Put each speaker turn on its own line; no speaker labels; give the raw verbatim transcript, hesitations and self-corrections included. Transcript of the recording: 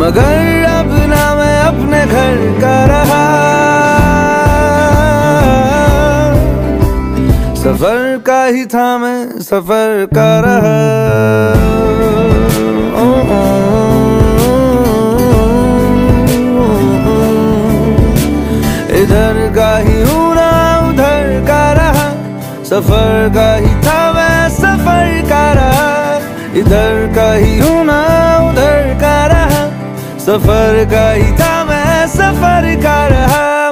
मगर अब ना मैं अपने घर का रहा। सफर का ही था मैं सफर का रहा। ओ, ओ, इधर का ही हूँ ना उधर का रहा। सफर का ही था मैं सफर का रहा। इधर का ही हूँ ना उधर का रहा। सफर का ही था मैं सफर का रहा।